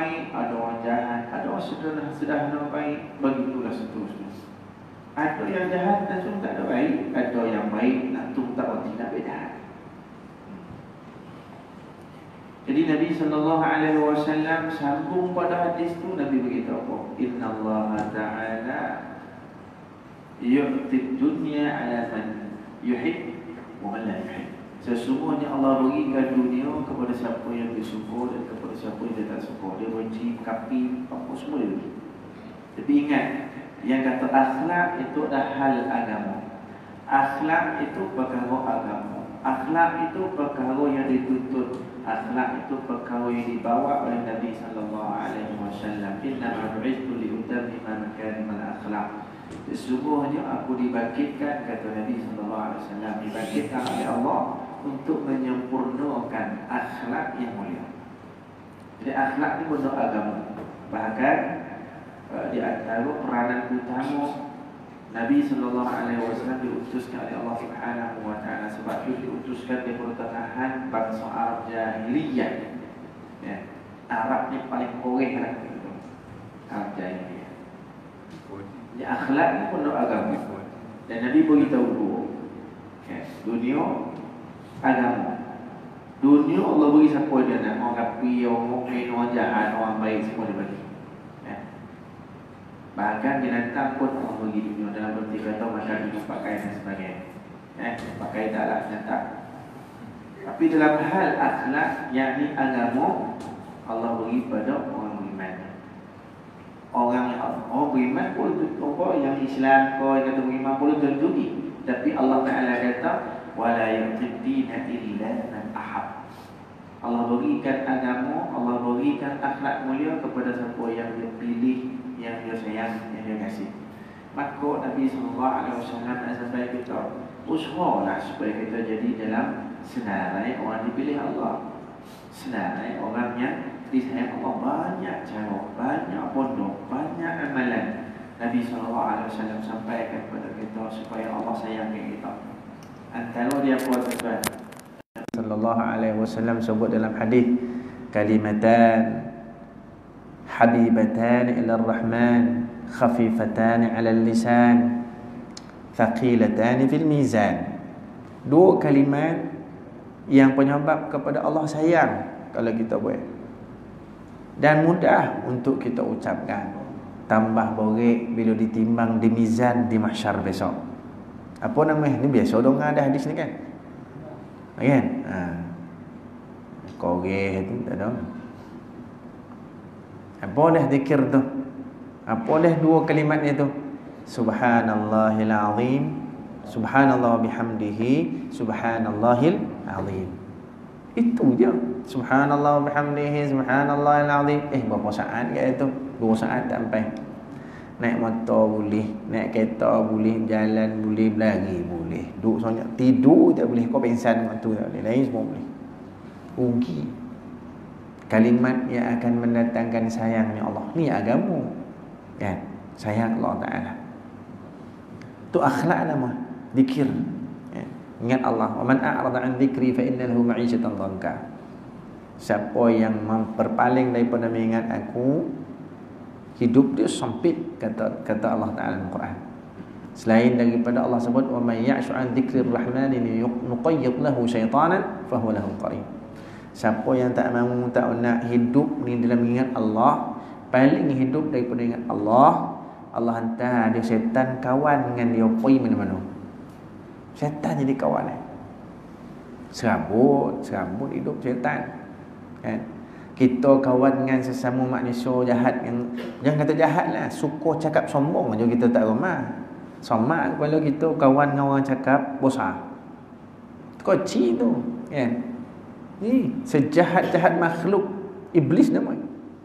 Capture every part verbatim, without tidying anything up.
baik, ada orang jahat, ada orang sederhana sederhana baik, begitulah seterusnya. Ada yang jahat langsung tak ada baik, ada yang baik langsung tak ada tidak jahat. Jadi Nabi sallallahu alaihi wasallam sambung pada hadis tu, Nabi beritahu apa? Innallaha ta'ala yu'ti dunya 'ala man yuhib wa man la yuhib. Sesungguhnya Allah berikan dunia kepada siapa yang dia suka dan kepada siapa yang dia tak suka. Dia benci, kapi, apa semua dia beri. Tapi ingat, yang kata akhlak itu adalah hal agama. Akhlak itu perkara agama. Akhlak itu perkara yang dituntut. Akhlak itu perkara yang dibawa oleh Nabi sallallahu alaihi wasallam. Inna bu'ithtu li utammima makarimal akhlak. Sesungguhnya aku dibangkitkan, kata Nabi sallallahu alaihi wasallam, dibangkitkan oleh Allah untuk menyempurnakan akhlak yang mulia. Jadi akhlak ini benda agama. Bahkan di antara peranan utama Nabi sallallahu alaihi wasallam diutuskan oleh Allah Subhanahu wa taala, sebab itu diutuskan di pertengahan bangsa Arab jahiliyah. Ya, Arab ni paling koreh lah gitu. Arab jahiliyah. Jadi akhlak ni benda agama. Dan Nabi beritahu dua. Ya, dunia, agama. Dunia Allah beri siapa dia nak, orang kapi, orang mukmin, orang jahat, orang baik, semua dia bagi. Ya. Bahkan binatang pun Allah bagi dunia, dalam berarti kata makan, minum, pakai dan sebagainya. Ya. Pakai taklah binatang. Tapi dalam hal akhlak, yakni agama, Allah beri pada orang beriman. Orang yang orang beriman pun apa yang Islam kau yang kata beriman boleh terjadi. Tapi Allah Taala kata wala yu'tidina illa man ahab. Allah berikan agama, Allah berikan akhlak mulia kepada siapa yang dia pilih, yang dia sayang, yang dia kasih. Maka Nabi sallallahu alaihi wasallam nak sampai kita usahalah supaya kita jadi dalam senarai orang dipilih Allah. Senarai orang yang disayang Allah. Banyak cara, banyak pondok, banyak amalan Nabi sallallahu alaihi wasallam sampaikan kepada kita supaya Allah sayang kita. Antara dia puasa tuan sallallahu alaihi wasallam sebut dalam hadis, kalimatan habibatan ila ar-rahman khafifatan ala al-lisan thaqilatan fil mizan. Dua kalimat yang penyebab kepada Allah sayang kalau kita buat, dan mudah untuk kita ucapkan, tambah borek bila ditimbang di mizan di mahsyar besok. Apa namanya? Ni biasa dong ada hadis ni kan? Kan? Ha. Koreh tu tak ada. Apa dah zikir tu? Apa dah dua kalimat ni tu? Subhanallahil azim, subhanallah bihamdihi, subhanallahil azim. Itu je. Subhanallah bihamdihi, subhanallahil azim. Eh berapa saat ke itu? Dua saat tak sampai. Naik motor boleh, naik kereta boleh, jalan boleh, berlari boleh, duduk sonyak, tidur tak boleh, kau pingsan waktu tak boleh, lain semua boleh. Rugi. Kalimat yang akan mendatangkan sayangnya Allah. Ni agama. Kan? Sayang Allah Ta'ala. Tu akhlak nama, zikir. Ya. Ingat Allah. Wa man a'rada 'an dzikri fa inna lahu ma'isyatan dhanka. Siapa yang memperpaling daripada mengingat aku, hidup dia sempit, kata kata Allah Taala dalam Quran. Selain daripada Allah sebut wa may ya'shu 'an dzikrir rahmani nuqayyid lahu syaitanan fa huwa lahu qarin. Siapa yang tak mahu, tak nak hidup ni dalam mengingat Allah, paling hidup daripada ingat Allah, Allah hantar dia syaitan kawan dengan dia pergi mana-mana. Syaitan jadi kawan eh. Serabut, serabut hidup syaitan. Kan? Kita kawan dengan sesama manusia jahat yang, jangan kata jahat lah, suka cakap sombong aja kita tak ramah. Sombong kalau kita kawan dengan orang cakap besar, kecil tu kan. Ni sejahat-jahat makhluk, iblis nama.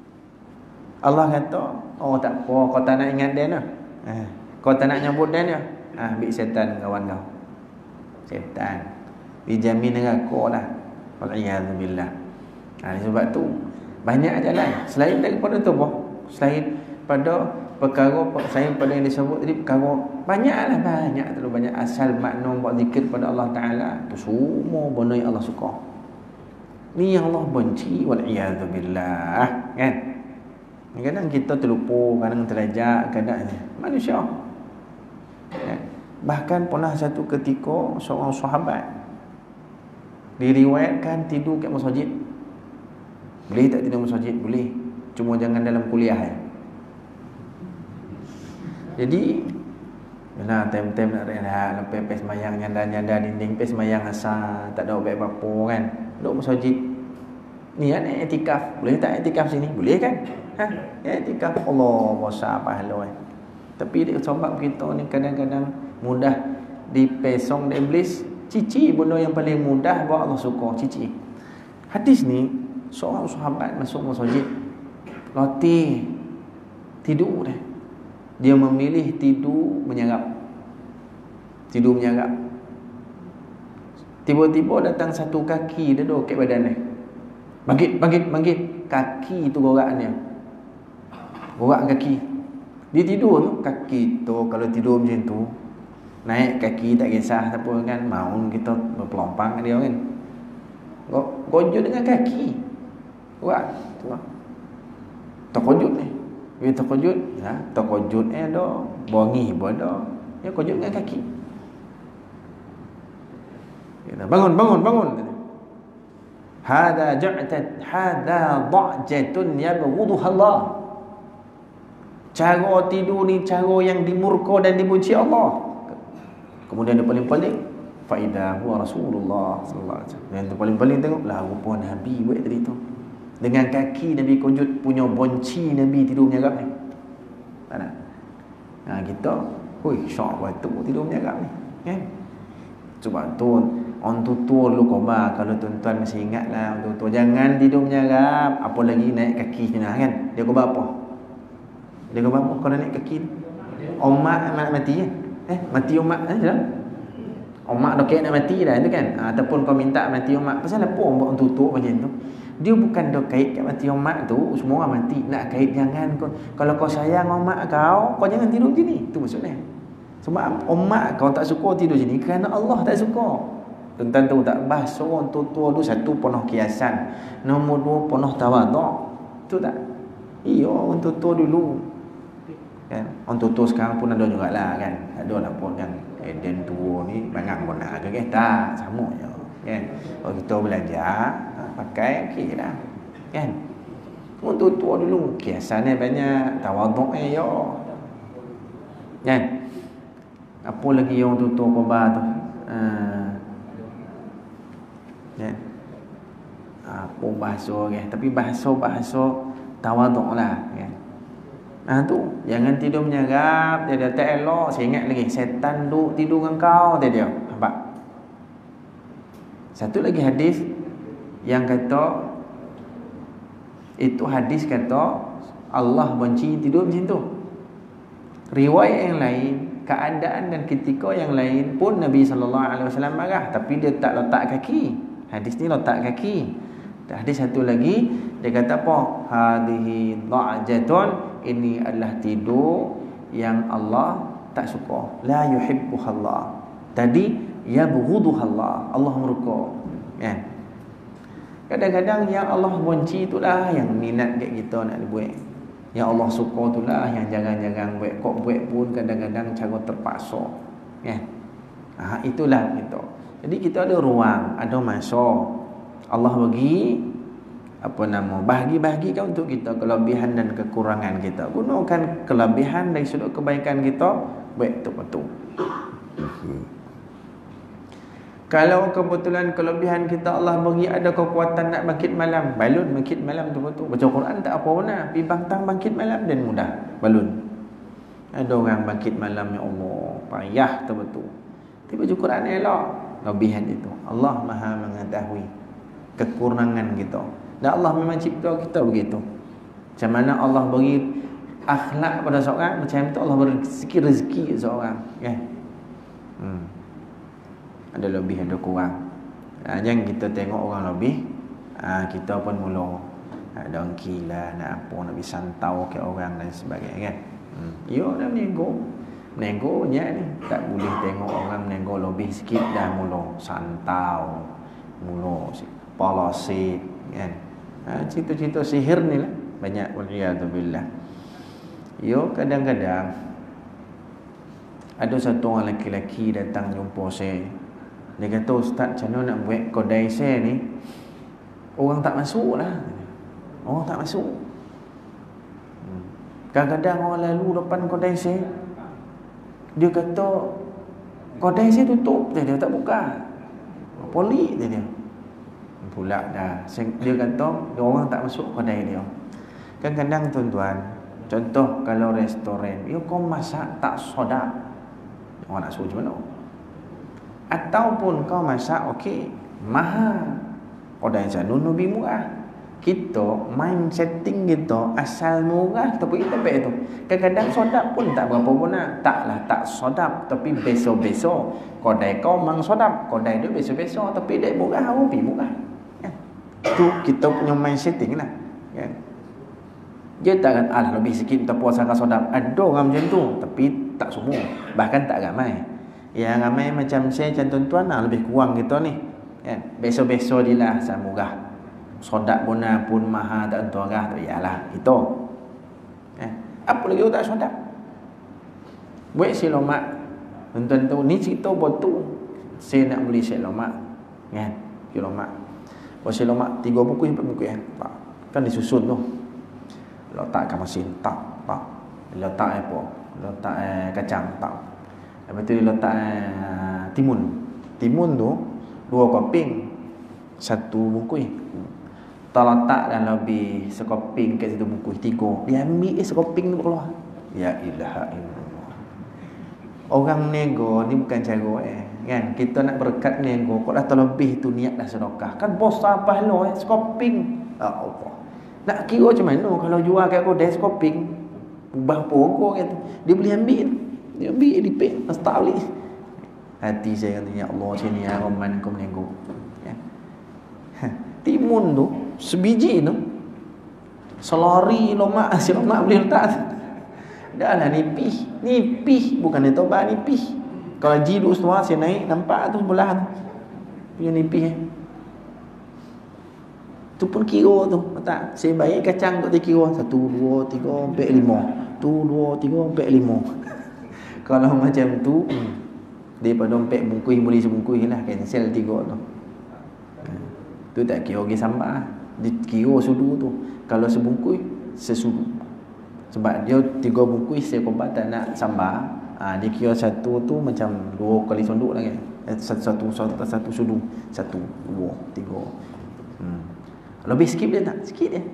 Allah kata, oh tak apa, kau tak nak ingat dia nah. Ha, kau tak nak nyebut dia nah. Ha, ambil setan kawan kau. Setan dijamin neraka lah. Wal-iyadzubillah. Ha, sebab tu banyak jalan selain daripada tu boh, selain pada perkara selain pada yang disebut tadi, perkara banyaklah, banyak terlalu banyak. Asal makna buat zikir pada Allah Taala tu semua benda yang Allah suka, ni yang Allah benci, wal iyadzubillah kan. Kadang kita terlupa, kadang terlajak, kadang manusia. Ya. Bahkan pernah satu ketika seorang sahabat diriwayatkan tidur kat masjid. Boleh tak tidur masjid? Boleh. Cuma jangan dalam kuliah ya. Jadi nah, time-time nak rehat, lepas pes mayang nyanda-nyanda dinding, pes mayang asal, tak ada obat apa-apa kan. Duduk masjid. Niat nak iktikaf. Boleh tak iktikaf sini? Boleh kan? Ha? Ya iktikaf. Allah besar pahala kan. Tapi dia sebab kita ni kadang-kadang mudah dipesong oleh iblis. Cici benda yang paling mudah buat Allah suka, cici. Hadis ni seorang sahabat masuk masjid. Roti tidur dah. Dia memilih tidur menyerap. Tidur menyerap. Tiba-tiba datang satu kaki dia duduk kat badan dia. Bangkit, bangkit, bangkit. Kaki tu goraknya. Gorak kaki. Dia tidur tu, kaki tu kalau tidur macam tu, naik kaki tak kisah apa kan, maun kita berpelompang dia kan. Gojut dengan kaki. Gorak tu. Terkejut ni. Bila terkejut, ya, terkejut eh ada, bongi pun ada. Ya kejut dengan kaki. Kita bangun, bangun, bangun. Hada ja'tat, hada dha'jatun yabghuduha Allah. Cara tidur ni cara yang dimurka dan dibenci Allah. Kemudian dia paling-paling fa idza huwa Rasulullah sallallahu alaihi wasallam. Yang tu paling-paling tengoklah rupa Nabi buat tadi tu. Dengan kaki Nabi kujut punya bonci Nabi tidur menyerap ni. Tak nak. Ha, kita, hui, syok waktu tidur menyerap ni. Kan? Sebab tu, orang tutur lu koma, kalau tuan-tuan masih ingat lah, orang tutur, jangan tidur menyerap, apa lagi naik kaki ni kan? Dia koma apa? Dia koma apa kalau naik kaki? Omak nak mati kan? Eh, mati omak eh, dah. Omak dokek nak mati dah tu kan? Ha, ataupun kau minta mati omak, pasal apa orang tutur macam tu? Dia bukan dah kait kat mati omak tu, semua orang mati. Nak kait jangan kau. Kalau kau sayang omak kau, kau jangan tidur sini. Itu maksudnya. Sebab omak kau tak suka tidur sini kerana Allah tak suka. Tuan-tuan tahu tak, bahasa orang tua-tua tu satu penuh kiasan, nombor dua penuh tawaduk. Tu tak? Iya, orang tua-tua dulu. Kan? Orang tua-tua sekarang pun ada jugalah kan. Ada lah pun kan. Eden tua ni bangang pun nak ke tak, sama je. Kan? Kalau kita belajar pakai okey dah. Kan? Orang tua-tua dulu kiasannya banyak, tawaduk eh yo. Kan? Apa lagi yang orang tua-tua khabar tu? Ha. Kan? Apa bahasa kan? Tapi bahasa-bahasa tawaduklah kan. Ah tu, jangan tidur menyerap, dia dah tak elok. Saya ingat lagi setan duk tidur dengan kau dia dia. Nampak? Satu lagi hadis yang kata, itu hadis kata Allah benci tidur macam tu. Riwayat yang lain, keadaan dan ketika yang lain pun Nabi sallallahu alaihi wasallam marah, tapi dia tak letak kaki. Hadis ni letak kaki. Hadis satu lagi dia kata apa? Hadhihi dha'jatun, ini adalah tidur yang Allah tak suka. La yuhibbuhallah. Tadi yabghuduhallah. Allah murka. Kan? Kadang-kadang yang Allah benci itulah yang minat kat kita nak buat. Yang Allah suka itulah yang jarang-jarang buat. Kok buat pun kadang-kadang cara terpaksa. Kan? Ha, itulah kita. Jadi kita ada ruang, ada masa. Allah bagi apa nama, bahagi-bahagikan untuk kita kelebihan dan kekurangan kita. Gunakan kelebihan dari sudut kebaikan kita, baik betul-betul. Kalau kebetulan kelebihan kita Allah bagi ada kekuatan nak bangkit malam, balun bangkit malam tu betul. Baca Quran tak apa pun lah, pi bangtang bangkit malam dan mudah, balun. Ada orang bangkit malam, ya Allah, payah tu betul. Tapi baca Quran elok, kelebihan itu. Allah Maha mengetahui kekurangan kita. Dan Allah memang cipta kita begitu. Macam mana Allah beri akhlak pada seorang, macam tu Allah beri rezeki rezeki seorang, kan? Hmm. Ada lebih ada kurang. Ha, jangan kita tengok orang lebih, ha, kita pun mula ha, dongki lah, nak apa, nak bisantau ke orang dan sebagainya kan. Hmm. Yo dah menego. Menego nya ni tak boleh tengok orang menego lebih sikit dah mula santau, mula polosit kan. Ha, cerita-cerita sihir ni lah. banyak waliyadzubillah. Yo kadang-kadang ada satu orang lelaki datang jumpa saya. Dia kata, "Ustaz, macam mana nak buat kedai saya ni? Orang tak masuk lah. Orang tak masuk. Kadang-kadang orang lalu depan kedai saya, dia kata, kedai saya tutup." Dia, dia tak buka. Polik dia dia. Pula dah. Dia kata, orang tak masuk kedai dia. Kadang-kadang tuan-tuan, contoh kalau restoran, ya kau masak tak sedap, orang nak suruh macam mana? Ataupun kau masak okey, mahal, kedai sana lebih murah. Kita main setting kita asal murah tapi kita baik tu. Kadang-kadang sedap pun tak berapa guna. Taklah tak sedap tapi besok-besok kedai kau mang sedap, kedai dia besok-besok tapi dia murah, lebih murah. Kan? Tu kita punya main setting lah. Kan? Dia tak kata, alah lebih sikit tak puas rasa sedap. Ada orang macam tu, tapi tak semua. Bahkan tak ramai. Yang ramai macam saya, macam tuan-tuan lah, lebih kurang kita ni. Kan? Besok-besok dia lah asal murah. Sedap guna pun mahal tak tentu arah tu. Yalah, itu. Eh, apa lagi tak sedap? Buat si lomak. Tuan-tuan tu, ni cerita batu. Saya nak beli si lomak. Kan? Si lomak. Buat si lomak, tiga buku, empat buku kan? Kan disusun tu. Letakkan mesin, tak, tak. Letak apa? Letak eh, kacang, tak. Lepas tu dia letak eh, timun. Timun tu, dua keping. Satu bungkus. Tak letak dan lebih sekoping kat situ bungkus tiga. Dia ambil eh, sekoping tu keluar. Ya ilaha illallah. Orang nego ni bukan cara eh. Kan? Kita nak berkat nego, kau dah terlebih tu niat dah sedekah. Kan besar pahala eh, sekoping. Ah, Allah. Nak kira macam mana kalau jual kat kedai sekoping, ubah pokok kata. Dia boleh ambil. Dia ambil, dia pay, tak boleh. Hati saya kata, ya Allah, sini ya Rahman kau menengok. Ya. Timun tu, sebiji tu, selari lomak, si lomak boleh letak. Dah lah nipih, nipih, bukan dia tobat, nipih. Kalau jiduk semua, saya naik, nampak tu sebelah tu. Punya nipih eh. Tu pun kira tu. Tak, saya bayar kacang untuk dia kira. Satu, dua, tiga, empat, lima. Tu, dua, tiga, empat, lima. Kalau macam tu, hmm, daripada empat bungkus boleh sebungkus lah. Cancel tiga tu. Tu tak kira pergi sambal. Dia kira sudu tu. Kalau sebungkus, sesudu. Sebab dia tiga bungkus, saya kobat tak nak sambal. Ha, dia kira satu tu macam dua kali sonduk lah kan. Satu, satu, satu, satu sudu. Satu, dua, tiga. Hmm. Lebih sikit dia tak? Sikit dia.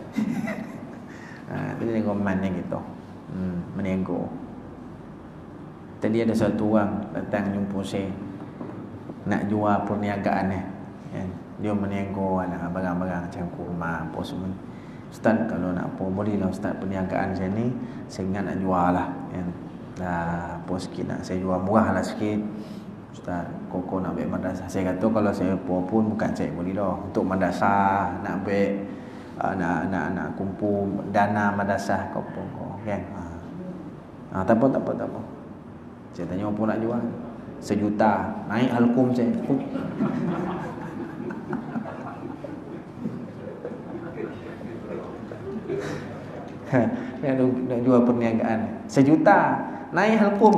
Ha, tu dia roman yang gitu. Hmm, menego. Tadi ada satu orang datang jumpa saya. Nak jual perniagaan ni. Kan? Dia menego lah, barang-barang macam kurma apa semua. Ustaz, kalau nak apa boleh lah Ustaz, perniagaan saya ni saya ingat nak jual lah. Kan? Dah apa sikit nak saya jual, murah lah sikit. Ustaz, koko nak buat madrasah. Saya kata kalau saya apa pun bukan saya boleh dah. Untuk madrasah nak buat uh, nak nak nak kumpul dana madrasah kau apa kau kan. Ha. Ha, tak apa tak apa tak apa. Saya tanya apa nak jual? Sejuta. Naik halkum saya. nak, nak jual perniagaan. Sejuta. Naik halkum.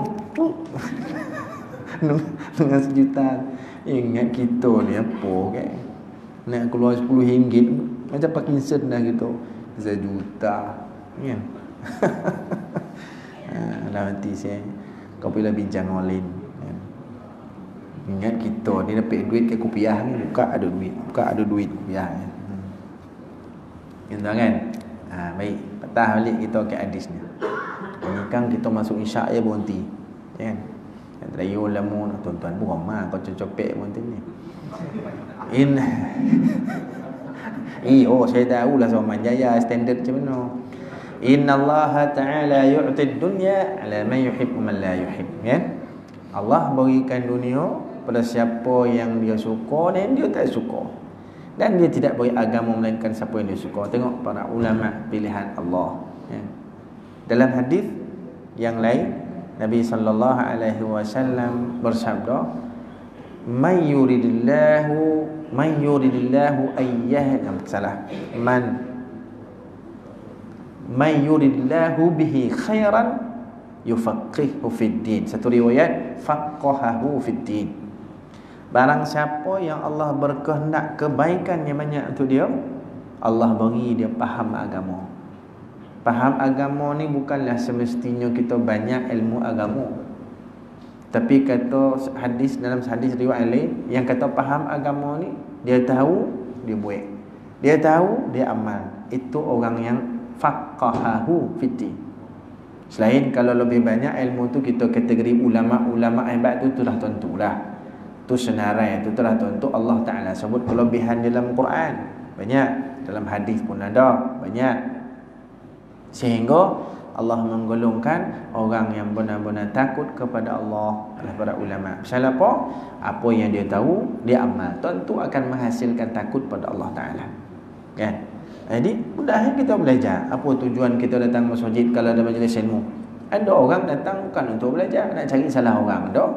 Dengan sejuta. Ingat kita ni apa kan? Nak keluar sepuluh ringgit macam Parkinson dah gitu. Sejuta. Kan? Dalam hati saya, kau bila bincang online kan? Ingat kita ni dapat duit ke kopiah ni, buka ada duit, buka ada duit kopiah kan? Hmm. Gitu kan? Ha, baik, patah balik kita ke hadis ni. Ini kan kita masuk isyak je berhenti kan? Yang terakhir ulama tuan-tuan pun ramai kau copek berhenti ni. In Eh, oh saya tahu lah Saman Jaya standard macam mana. Inna Allah Ta'ala yu'tid dunya ala man yuhib wa man la yuhib. Kan? Allah berikan dunia pada siapa yang dia suka dan dia tak suka. Dan dia tidak beri agama melainkan siapa yang dia suka. Tengok para ulama pilihan Allah. Kan? Dalam hadis yang lain Nabi sallallahu alaihi wasallam bersabda, "Man yuridillahu man yuridillahu ayyah." Salah. Man may yuridillahu bihi khairan yufaqihu fid din. Satu riwayat faqahahu fid din. Barang siapa yang Allah berkehendak kebaikan yang banyak untuk dia, Allah bagi dia faham agama. Faham agama ni bukanlah semestinya kita banyak ilmu agama. Tapi kata hadis, dalam hadis riwayat lain, yang kata faham agama ni, dia tahu, dia buat. Dia tahu, dia amal. Itu orang yang faqahahu fid din. Selain kalau lebih banyak ilmu tu kita kategori ulama-ulama hebat tu, tu dah tentulah. Tu senarai, tu telah tentu. Allah Ta'ala sebut kelebihan dalam Quran banyak, dalam hadis pun ada banyak. Sehingga Allah menggolongkan orang yang benar-benar takut kepada Allah adalah para ulama. Pasal apa? Apa yang dia tahu, dia amal, tentu akan menghasilkan takut pada Allah Ta'ala. Kan? Jadi mudah kita belajar. Apa tujuan kita datang masjid kalau ada majlis ilmu? Ada orang datang bukan untuk belajar, nak cari salah orang. Ada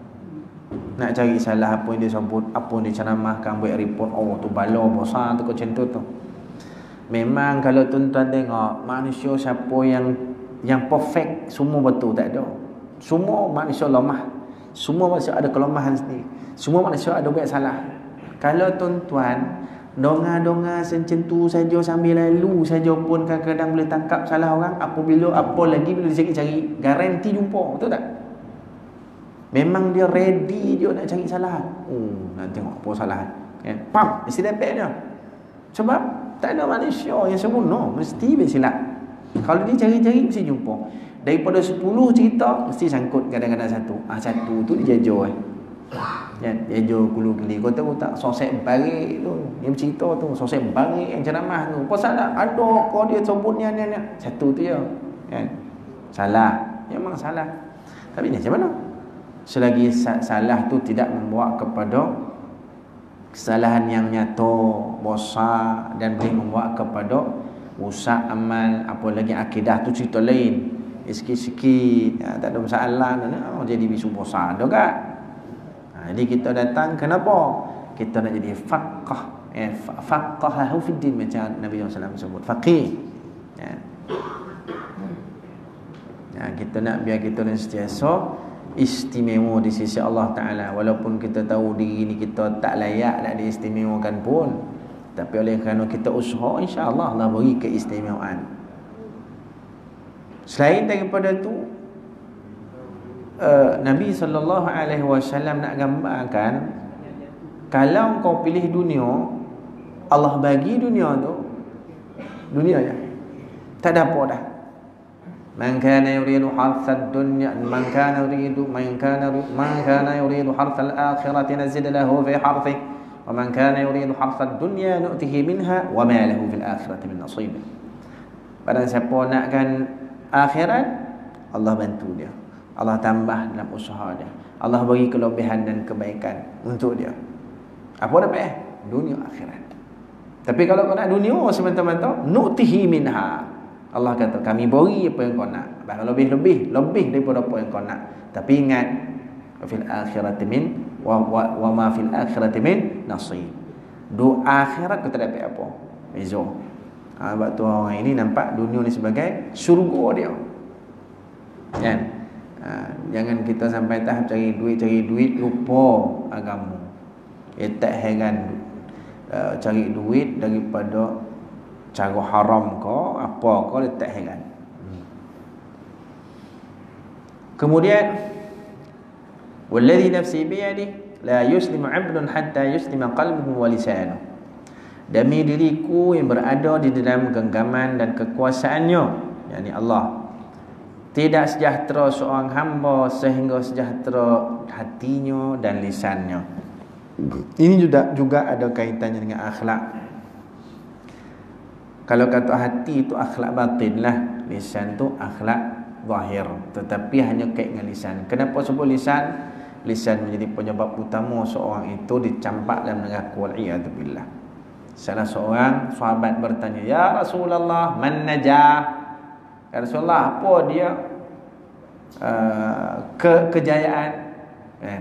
nak cari salah apa yang dia sebut, apa yang dia ceramahkan, buat report, oh tu bala besar tu macam tu tu. Memang kalau tuan-tuan tengok manusia siapa yang yang perfect, semua betul tak ada. Semua manusia lemah. Semua manusia ada kelemahan sendiri. Semua manusia ada buat salah. Kalau tuan-tuan donga-donga macam tu saja sambil lalu saja pun kadang-kadang boleh tangkap salah orang, apabila apa lagi bila dia cari, garanti jumpa, betul tak? Memang dia ready dia nak cari salah. Oh, nak tengok apa salah. Kan? Pam, mesti dapat dia. Sebab tak ada manusia yang sempurna, mesti bersilap. Kalau dia cari-cari mesti jumpa. Daripada sepuluh cerita mesti sangkut kadang-kadang satu. Ah satu tu dia jajah eh. Ya, jajah kulu keli. Kau tahu tak sosek barik tu. Dia bercerita tu, sosek barik yang ceramah tu. Apa salah? Ada kau dia sebutnya ni ni. Satu tu je. Kan? Salah. Memang salah. Tapi ni macam mana? Selagi salah tu tidak membawa kepada kesalahan yang nyata, besar dan boleh membawa kepada rusak amal, apa lagi akidah tu cerita lain. Sikit-sikit ya, tak ada masalah, oh, jadi bisu besar dah kan. Ha, jadi kita datang kenapa? Kita nak jadi faqih, eh, faqahahu fid din macam Nabi sallallahu alaihi wasallam sebut, faqih. Ya. Ya, kita nak biar kita sentiasa istimewa di sisi Allah Ta'ala. Walaupun kita tahu diri ni kita tak layak nak diistimewakan pun, tapi oleh kerana kita usaha, insya-Allah Allah beri keistimewaan. Selain daripada tu, uh, Nabi sallallahu alaihi wasallam nak gambarkan, kalau kau pilih dunia, Allah bagi dunia tu, dunia je, tak ada apa dah. Man kana yuridu harthad dunya, man kana yuridu man kana man kana yuridu harthal akhirati nazid lahu fi harthi, wa man kana yuridu harthad dunya nu'tihi minha wa ma lahu fil akhirati min nasib. Barang siapa nakkan akhirat, Allah bantu dia, Allah tambah dalam usaha dia, Allah bagi kelebihan dan kebaikan untuk dia. Apa dapat? Dunia akhirat. Tapi kalau kau nak dunia semata-mata, nu'tihi minha, Allah kata kami beri apa yang kau nak. Bahkan lebih-lebih, lebih daripada apa yang kau nak. Tapi ingat, fil akhirati min wa, wa, wa ma fil akhirati min nasib. Doa akhirat kau tak dapat apa. Beza. Ha, sebab tu orang ini nampak dunia ni sebagai syurga dia. Kan? Ha, jangan kita sampai tahap cari duit, cari duit lupa agama. Eh tak heran uh, cari duit daripada cara haram kau, apa kau, dia tak heran. Kemudian walladhi nafsi biyadihi la yuslimu 'abdun hatta yuslima qalbuhu wa lisanuhu. Demi diriku yang berada di dalam genggaman dan kekuasaannya, yakni Allah, tidak sejahtera seorang hamba sehingga sejahtera hatinya dan lisannya. Ini juga juga ada kaitannya dengan akhlak. Kalau kata hati itu akhlak batin lah, lisan tu akhlak zahir, tetapi hanya kait dengan lisan. Kenapa sebut lisan? Lisan menjadi penyebab utama seorang itu dicampak dalam neraka, wal'iyadzubillah. Salah seorang sahabat bertanya, "Ya Rasulullah, man najah?" Ya Rasulullah, apa dia uh, ke kejayaan? Kan?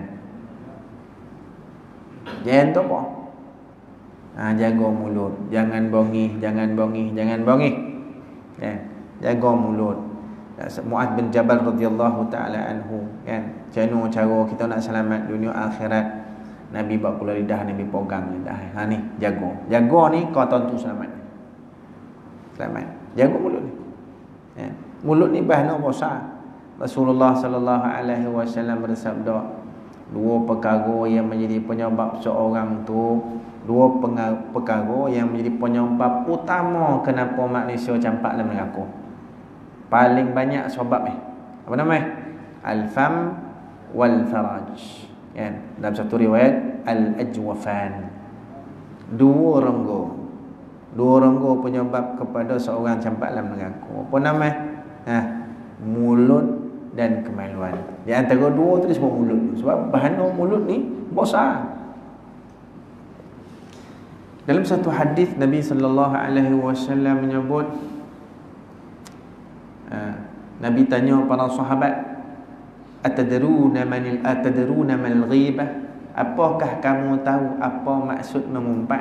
Jayaan tu apa? Ha, jaga mulut, jangan bongih, jangan bongih, jangan bongih. Ya. jaga mulut. Muaz bin Jabal radhiyallahu taala anhu kan, macam cara kita nak selamat dunia akhirat. Nabi buat pula lidah, Nabi pegang lidah. Ha ni, jaga. Jaga ni kau tentu selamat. Selamat. Jaga mulut ni. Ya. Mulut ni bahan besar. Rasulullah sallallahu alaihi wasallam bersabda, dua perkara yang menjadi penyebab seorang tu, dua perkara yang menjadi penyebab utama kenapa manusia campak dalam neraka. Paling banyak sebab ni. Apa nama? Al-fam wal faraj. Kan? Dalam satu riwayat al-ajwafan. Dua rongga. Dua rongga penyebab kepada seorang campak dalam neraka. Apa nama? Ha, mulut dan kemaluan. Di antara dua tu disebut mulut. Sebab bahana mulut ni besar. Dalam satu hadis Nabi sallallahu alaihi wasallam menyebut, uh, Nabi tanya para sahabat, atadruna manil atadruna mal ghibah? Apakah kamu tahu apa maksud mengumpat?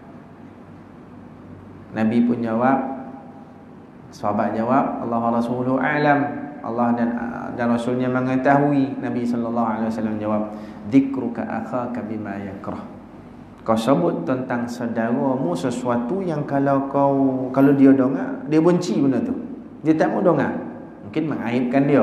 Nabi pun jawab, sahabat jawab, Allah Rasuluhu a'lam. Allah dan dan Rasulnya mengetahui. Nabi sallallahu alaihi wasallam jawab, dzikruka akhaka bima yakrah. Kau sebut tentang saudaramu sesuatu yang kalau kau kalau dia dengar, dia benci benda tu. Dia tak mau dengar. Mungkin mengaibkan dia.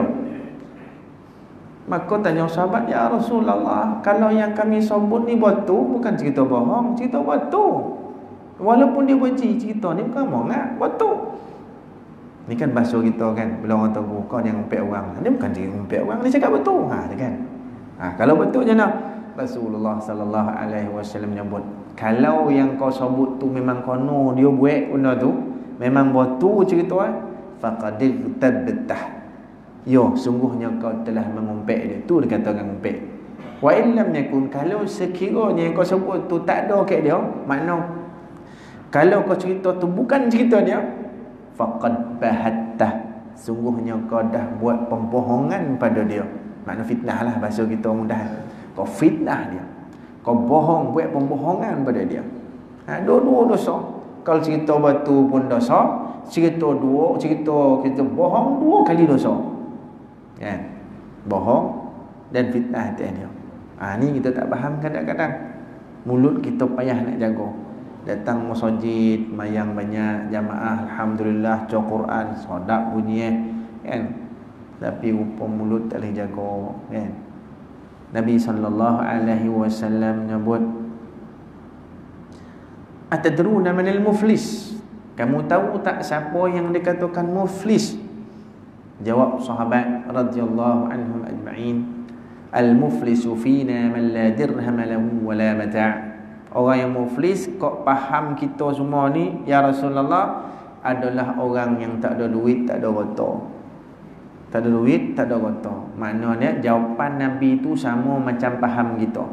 Maka tanya sahabat, ya Rasulullah, kalau yang kami sebut ni betul, bukan cerita bohong, cerita betul. Walaupun dia benci cerita ni, bukan mongat, betul. Ni kan bahasa kita kan, bila orang tahu kau jangan umpet orang. Ni bukan cerita umpet orang, ni cakap betul. Ha, kan. Ha, kalau betul je nak. Rasulullah sallallahu alaihi wasallam menyebut, kalau yang kau sebut tu memang kono dia buat benda tu, memang betul cerita eh, faqad tabtah. Yo, sungguhnya kau telah mengumpet dia. Tu dia kata orang umpet. Wa illam yakun, kalau sekiranya yang kau sebut tu tak ada kat dia, makna kalau kau cerita tu bukan cerita dia, faqad bahattah, sungguhnya kau dah buat pembohongan pada dia. Makna fitnah lah bahasa kita mudah. Kau fitnah dia, kau bohong, buat pembohongan pada dia. Ha, dua-dua dosa. Kalau cerita batu pun dosa, cerita dua, cerita kita bohong dua kali dosa. Kan? Bohong dan fitnah atas dia. Ha, ni kita tak faham kadang-kadang. Mulut kita payah nak jaga. Datang masjid, mayang banyak, jamaah alhamdulillah, baca Quran, sedap bunyi kan. Tapi rupa mulut tak boleh jaga kan. Nabi sallallahu alaihi wasallam menyebut, atadruna manil muflis? Kamu tahu tak siapa yang dikatakan muflis? Jawab sahabat radhiyallahu anhum ajma'in, al-muflisu fina man la dirham lahu wa la mata'. Orang yang muflis, kok faham kita semua ni ya Rasulullah, adalah orang yang tak ada duit, tak ada harta. Tak ada duit, tak ada harta. Maknanya jawapan Nabi tu sama macam faham kita.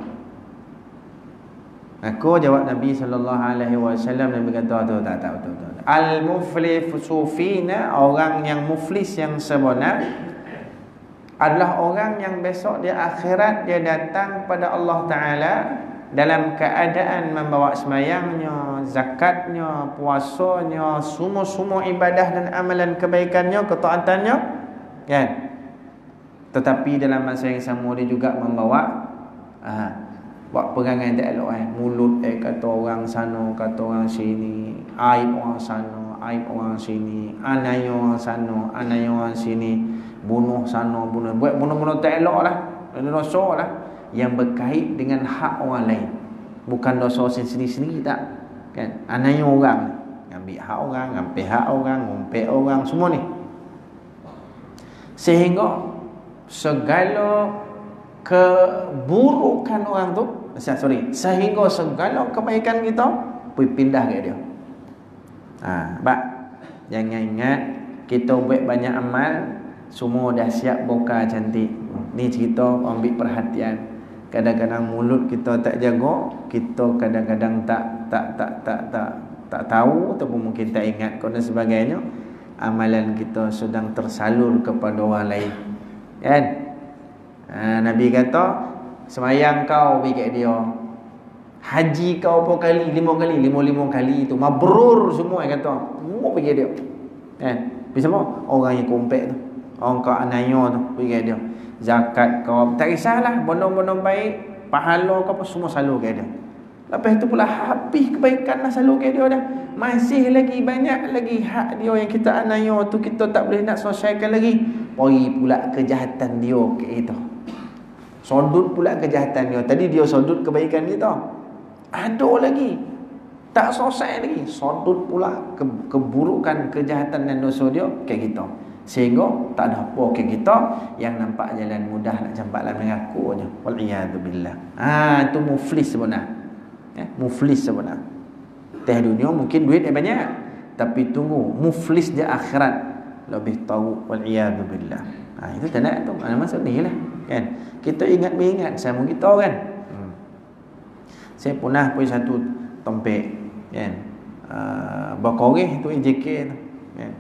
Aku jawab Nabi sallallahu alaihi wasallam, Nabi kata tu tak tahu tu. Al-muflisu fina, orang yang muflis yang sebenar adalah orang yang besok di akhirat dia datang pada Allah Taala dalam keadaan membawa semayangnya, zakatnya, puasanya, semua-semua ibadah dan amalan kebaikannya, ketaatannya kan. Tetapi dalam masa yang sama dia juga membawa aha, buat perangai tak elok eh. Mulut eh kata orang sana, kata orang sini, aib orang sana, aib orang sini, anai orang sana, anai orang sini, bunuh sana, bunuh, buat bunuh-bunuh tak elok lah, dosa lah yang berkait dengan hak orang lain. Bukan dosa sendiri-sendiri tak kan. Anai orang, ambil hak orang, ambil hak orang, ngumpet orang, semua ni. Sehingga segala keburukan orang tu, sorry, sehingga segala kebaikan kita pergi pindah ke dia. Ha, bak, jangan ingat kita buat banyak amal, semua dah siap boka cantik. Ni cerita ambil perhatian. Kadang-kadang mulut kita tak jaga, kita kadang-kadang tak tak tak tak tak tak tahu ataupun mungkin tak ingat dan sebagainya. Amalan kita sedang tersalur kepada orang lain. Kan? Ha, Nabi kata, semayang kau pergi kat dia, haji kau berapa kali? Lima kali, lima-lima kali itu mabrur semua, kata semua pergi dia. Kan? Pergi siapa? Orang yang kompet tu. Orang kau anaya tu. Pergi dia. Zakat kau. Tak kisahlah. Bondong-bondong baik. Pahala kau apa semua selalu ke dia. Lepas tu pula habis kebaikan lah selalu ke dia dah. Masih lagi banyak lagi hak dia yang kita anaya tu. Kita tak boleh nak selesaikan lagi. Pergi pula kejahatan dia ke itu. Sodut pula kejahatan dia. Tadi dia sodut kebaikan kita. Ada lagi. Tak selesai lagi. Sodut pula ke, keburukan, kejahatan dan dosa dia kayak kita. Sehingga tak ada apa ke kita yang nampak jalan mudah nak campak dalam mengaku je. Wal'iyadzubillah. Ah, itu muflis sebenar. Ya, muflis sebenar. Teh dunia mungkin duit yang banyak, tapi tunggu muflis di akhirat lebih tahu. Wal'iyadzubillah. Ah, itu tak nak tu. Mana maksud ni lah. Kan? Kita ingat mengingat sama kita kan. Hmm. Saya pernah pergi satu tempat kan. Uh, Berkoreh tu A J K tu. Kan?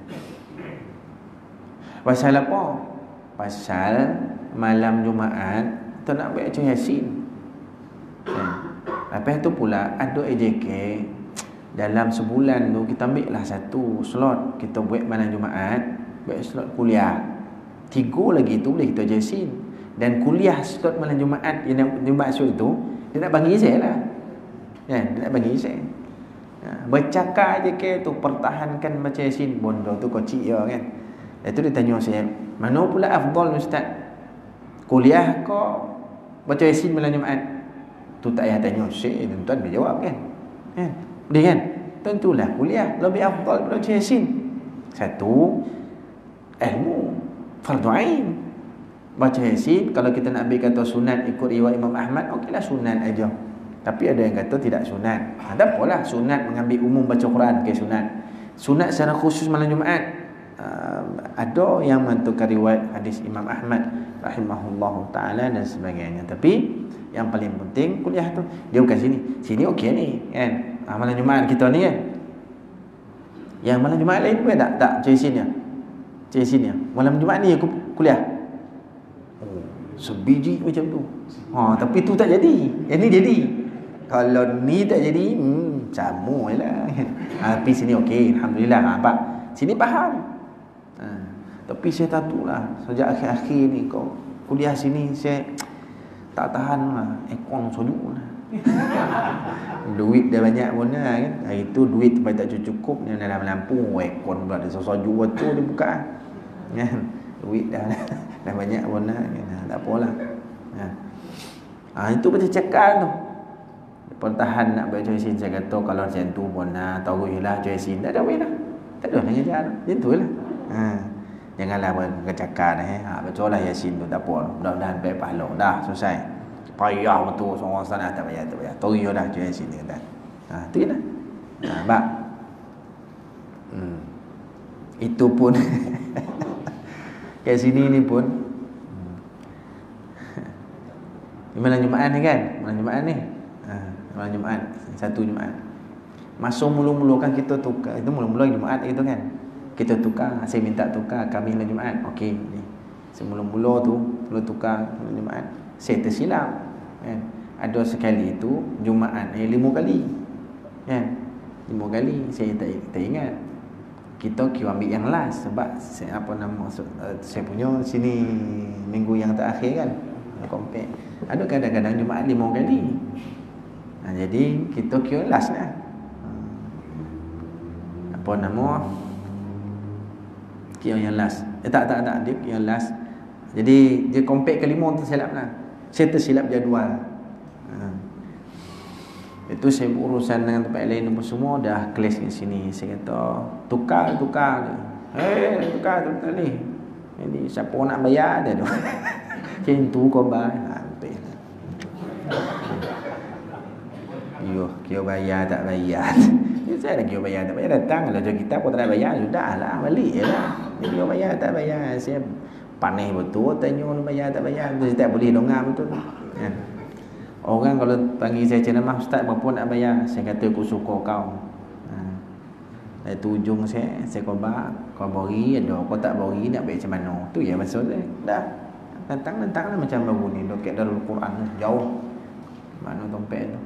Pasal apa? Pasal malam Jumaat tu nak baca Yasin. Kan? Lepas tu pula ada A J K dalam sebulan tu kita ambil lah satu slot kita buat malam Jumaat, buat slot kuliah. Tiga lagi tu boleh kita Yasin. Dan kuliah slot malam Jumaat yang Jumaat slot tu dia nak bagi izin lah. Kan? Dia nak bagi izin. Ha, bercakap je ke tu pertahankan baca Yasin. Bondo tu kocik ya kan. Lepas tu dia tanya saya, mana pula afdal ustaz? Kuliah ke baca Yasin malam Jumaat? Tu tak payah tanya saya, tuan-tuan boleh jawab kan? Kan? Boleh kan? Tentulah kuliah lebih afdal baca Yasin. Satu, ilmu fardu ain. Baca Yasin, kalau kita nak ambil kata sunat ikut riwayat Imam Ahmad, okeylah sunat aja. Tapi ada yang kata tidak sunat. Ada apalah sunat mengambil umum baca Quran ke sunat. Sunat secara khusus malam Jumaat. Uh, ada yang menentukan riwayat hadis Imam Ahmad rahimahullahu taala dan sebagainya. Tapi yang paling penting kuliah tu dia bukan sini. Sini okey ni kan. Ah, malam Jumaat kita ni kan. Yang malam Jumaat lain pun tak tak cari sini. Cari sini. Malam Jumaat ni aku kuliah. Oh, sebiji macam tu. Ha, tapi tu tak jadi. Yang ni jadi. Kalau ni tak jadi, hmm, sama lah. Ha, tapi sini okey, alhamdulillah. Ha, Pak, sini faham. Ha, tapi saya tak tahu lah. Sejak akhir-akhir ni kau kuliah sini saya tak tahan lah. Ekon sojuk lah. Duit dah banyak pun lah kan. Hari tu duit sampai tak cukup ni dalam lampu. Ekon pula ada sojuk betul dia buka. Kan? Duit dah dah banyak pun lah kan. Tak apalah. Ha. Ha, itu baca cakap tu. Pertahan nak baca Yasin. Saya kata kalau macam tu pun nak tahu lah baca Yasin. Tak ada boleh lah. Tak ada nak ngajar. Macam tu lah. Ha. Janganlah bercakap eh. Ha, baca lah Yasin tu. Tak apa. Mudah-mudahan baik pahala. Dah selesai. Payah betul. Seorang sana tak payah. Tak payah. Tahu je dah baca Yasin ni kata. Ha, tu je lah. Ha, bak. Hmm. Itu pun. Kat sini ni pun. Ni malam Jumaat ni kan. Malam Jumaat ni. Ha, malam Jumaat, satu Jumaat. Masa mula-mula kan kita tukar. Itu mula-mula Jumaat gitu kan. Kita tukar, saya minta tukar kami malam Jumaat. Okey ni. Semula-mula tu mula tukar malam Jumaat. Saya tersilap kan. Ada sekali itu Jumaat eh lima kali. Kan? Lima kali saya tak, tak ingat. Kita kira ambil yang last sebab saya apa nama uh, saya punya sini minggu yang terakhir kan. Compare. Ada kadang-kadang Jumaat lima kali. Ha, jadi kita kira last lah. Apa nama? Kira yang last. Eh tak tak tak dia kira last. Jadi dia compare ke lima tu silap lah. Saya tersilap jadual. Ha. Itu saya berurusan dengan tempat lain apa semua dah kelas kat sini. Saya kata tukar tukar. Eh hey, tukar tukar ni. Ini siapa nak bayar dia tu. Macam tu kau bayar. Yo, kira bayar tak bayar. Saya nak kira bayar tak bayar datang kalau jadi kita pun tak nak bayar sudahlah balik jelah. Kira bayar tak bayar saya panih betul tanya orang bayar tak bayar tu saya tak boleh dengar betul. Kan? Orang kalau panggil saya ceramah ustaz berapa nak bayar saya kata aku suka kau. Ha. Dari tu ujung saya saya khabar kau bagi ada kau tak bagi nak baik macam mana. Tu ya maksud saya. Dah. Tentang-tentanglah macam baru ni dekat Darul Quran jauh. Mana dompet tu?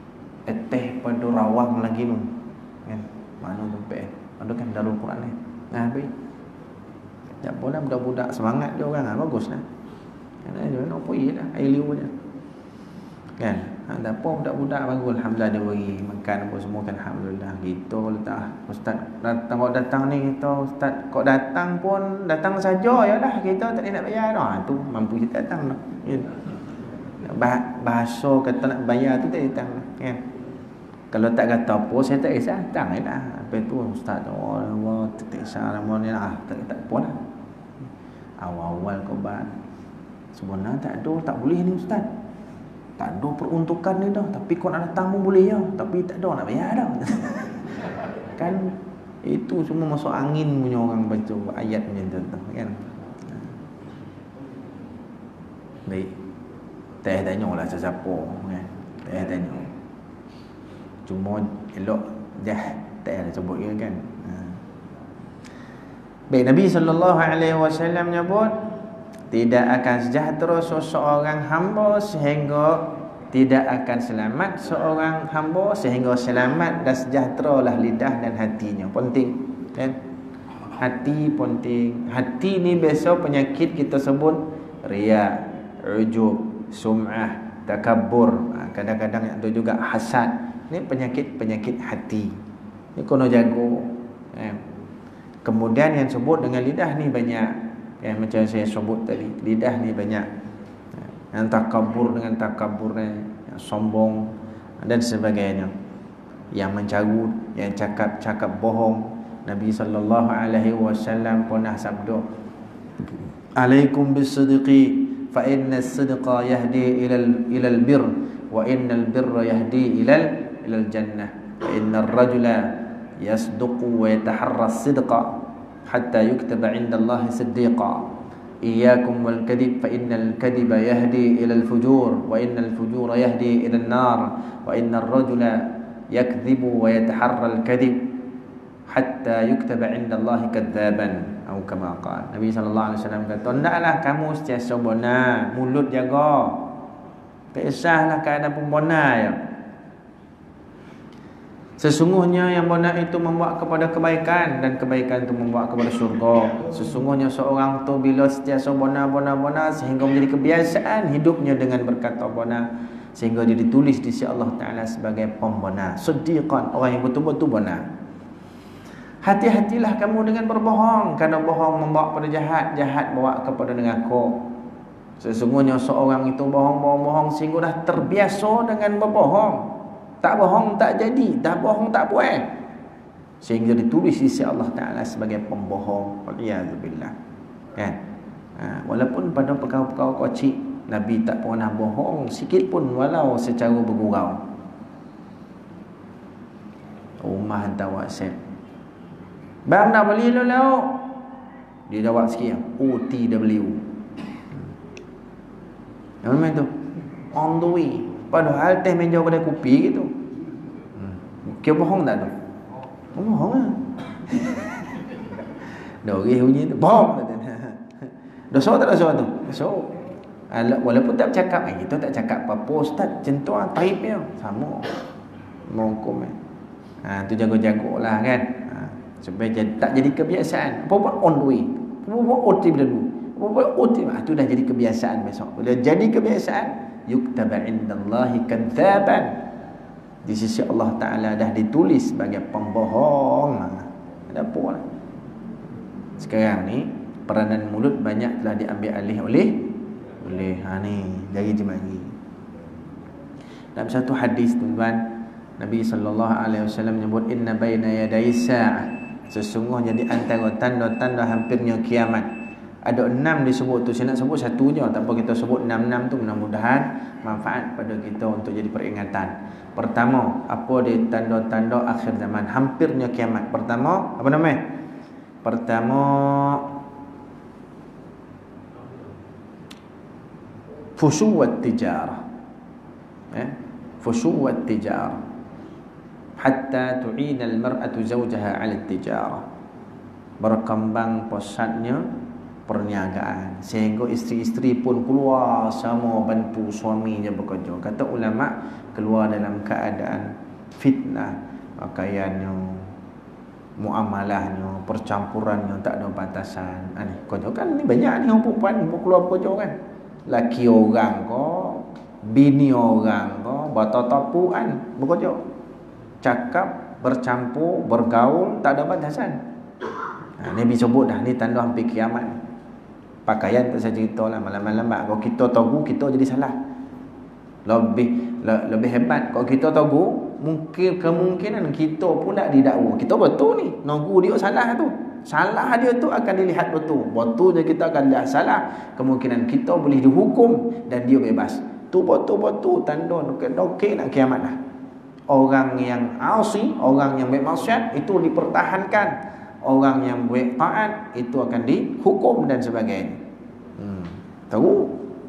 Eteh pada rawang lagi tu kan mana dompet ada kan Darul Quran ni Nah, baik. Tak apalah budak-budak semangat dia orang ah, baguslah. Kan dia nak pergi dah air liur dia. Kan? Ha, tak apa budak-budak bagus alhamdulillah dia bagi makan apa semua kan alhamdulillah. Gitu letak ustaz datang kau datang ni kita ustaz kau datang pun datang saja ya dah kita tak nak bayar dah. Ha, tu mampu kita datang dah. Ya. Bahasa kata nak bayar tu tak datang dah. Kan? Kalau tak kata apa saya tak kisah datang je dah. Apa tu ustaz oh Allah tak kisah nama ni ah tak tak apa dah. Awal-awal kau ban sebenarnya tak ada tak boleh ni ustaz. Tak ada peruntukan ni dah. Tapi kau nak datang pun boleh ya. Tapi tak ada nak bayar dah. Kan itu semua masuk angin punya orang baca ayat macam tu kan. Baik. Teh tanyalah siapa kan. Teh tanya. Cuma elok dah teh dah sebut kan. Baik, Nabi sallallahu alaihi wasallam nyebut tidak akan sejahtera seseorang hamba sehingga tidak akan selamat seorang hamba sehingga selamat dan sejahteralah lidah dan hatinya. Penting kan? Hati penting. Hati ni biasa penyakit kita sebut riya, ujub, sum'ah, takabbur. Kadang-kadang ada juga hasad. Ni penyakit-penyakit hati. Ni kena jaga. Eh. Kemudian yang sebut dengan lidah ni banyak. Yang macam saya sebut tadi, lidah ni banyak. Yang takabur dengan takabur ni, yang sombong dan sebagainya. Yang mencarut, yang cakap-cakap bohong. Nabi sallallahu alaihi wasallam pernah sabda, "Alaikum bis-sidqi fa inna as-sidqa yahdi ila ila al-birr wa inna al-birra yahdi ila ila al-jannah. Wa inna ar-rajula yasduqu wa yataharra as-sidqa hatta yuktaba 'inda Allah siddiqa. Iyyakum wal kadhib fa innal kadhiba yahdi ila al fujur wa innal fujura yahdi ila an nar wa innar rajula yakdhibu wa yataharra al kadhib hatta yuktaba 'inda Allah kadzaban." Atau kama qala Nabi sallallahu alaihi wasallam kata, "Hendaklah kamu sentiasa benar, mulut jaga. Tak kisahlah keadaan pun benar ya. Sesungguhnya yang benar itu membawa kepada kebaikan dan kebaikan itu membawa kepada syurga. Sesungguhnya seorang tu bila sentiasa benar-benar-benar sehingga menjadi kebiasaan hidupnya dengan berkata benar sehingga dia ditulis di sisi Allah Taala sebagai pembenar, siddiqan, orang yang betul-betul benar. Hati-hatilah kamu dengan berbohong, kerana bohong membawa kepada jahat, jahat bawa kepada neraka. Sesungguhnya seorang itu bohong-bohong-bohong sehingga dah terbiasa dengan berbohong. Tak bohong tak jadi, tak bohong tak buat, sehingga ditulis di sisi Allah Taala sebagai pembohong. Waliyadzubillah. Kan? Ha, walaupun pada perkara-perkara kecil Nabi tak pernah bohong sikit pun walau secara bergurau. Rumah hantar WhatsApp, "Bang nak beli lauk?" Dia jawab sikit, O T W. Yang mana tu? On the way. Padahal teh meja pada kopi gitu. Hmm. Kira bohong tak tu? Oh, bohong lah. Dori bunyi tu. Bohong tak tu? Dosa tak dosa tu? Dosa. Walaupun tak bercakap, eh, kita tak cakap apa-apa ustaz, centuan taib dia. Sama. Menghukum eh. Ha, tu jaga-jagalah kan. Ha, supaya jadi, tak jadi kebiasaan. Apa-apa on the way. Apa-apa O T dulu. Apa-apa O T. Ha, tu dah jadi kebiasaan besok. Bila jadi kebiasaan, yuktaba indallahi kadzaban. Di sisi Allah Taala dah ditulis sebagai pembohong. Ada apa lah. Sekarang ni peranan mulut banyak telah diambil alih oleh oleh ha ni dari jemari. Dalam satu hadis tuan Nabi sallallahu alaihi wasallam menyebut inna baina yaday sa'ah, sesungguhnya di antara tanda-tanda hampirnya kiamat ada enam disebut tu. Saya nak sebut satu je, tak apa kita sebut enam-enam tu, mudah-mudahan manfaat pada kita untuk jadi peringatan. Pertama, apa dia tanda-tanda akhir zaman, hampirnya kiamat. Pertama, apa nama? Pertama, fusuwat tijarah. Eh? Fusuwat tijarah. Hatta tu'ina al-mar'atu zawjaha 'ala tijarah. Berkembang pesatnya perniagaan sehingga isteri-isteri pun keluar sama bantu suaminya bekerja. Kata ulama, keluar dalam keadaan fitnah, pakaiannya muamalahnya, percampurannya tak ada batasan. Ha, ni kau kan ni banyak ni orang perempuan keluar kau kan. Laki orang kau, bini orang kau, batatapuan berkojok. Cakap, bercampur, bergaul tak ada batasan. Ha, Nabi sebut dah ni tanda hampir kiamat. Pakaian tak saya ceritalah malam-malam kalau kita tahu kita jadi salah. Lebih le, lebih hebat kalau kita tahu mungkin kemungkinan kita pula didakwa. Kita betul ni, nagu dia salah tu. Salah dia tu akan dilihat betul. Betulnya kita akan lihat salah. Kemungkinan kita boleh dihukum dan dia bebas. Tu betul-betul tanda dokek nak kiamat dah. Orang yang asi, orang yang bermaksiat itu dipertahankan. Orang yang buat taat itu akan dihukum dan sebagainya. Hmm. Tahu?